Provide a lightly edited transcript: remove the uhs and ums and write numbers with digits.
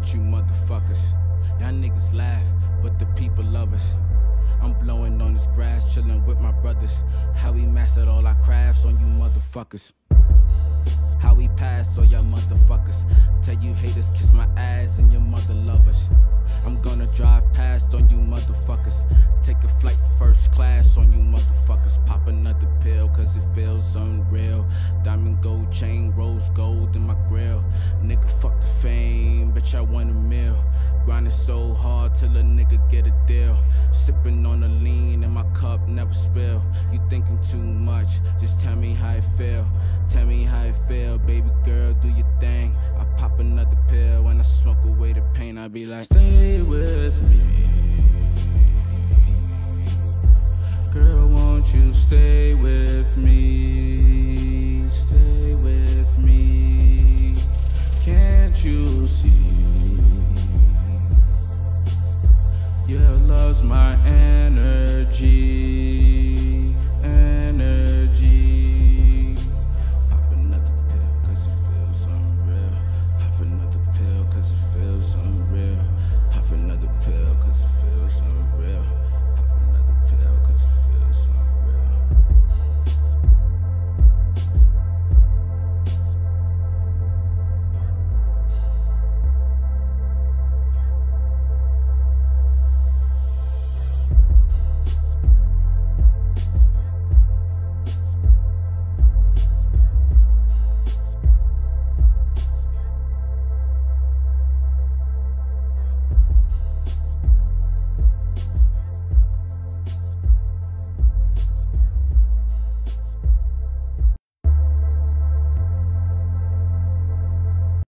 with you motherfuckers. Y'all niggas laugh, but the people love us. I'm blowing on this grass, chilling with my brothers. How we mastered all our crafts on you motherfuckers. How we passed all y'all motherfuckers. Tell you haters kiss my ass and your mother lovers. I'm gonna drive past on you motherfuckers. Take a flight first class on you motherfuckers. Pop another pill cause it feels unreal. Diamond gold chain, rose gold in my grill. Nigga fuck the fame, bitch I want a meal. Grinding so hard till a nigga get a deal. Sipping on the lean and my cup never spill. You thinking too much, just tell me how it feel. Tell me how it feel, baby girl, do your thing. I pop another pill when I smoke away the pain. I be like, stay with me, girl, won't you stay with me?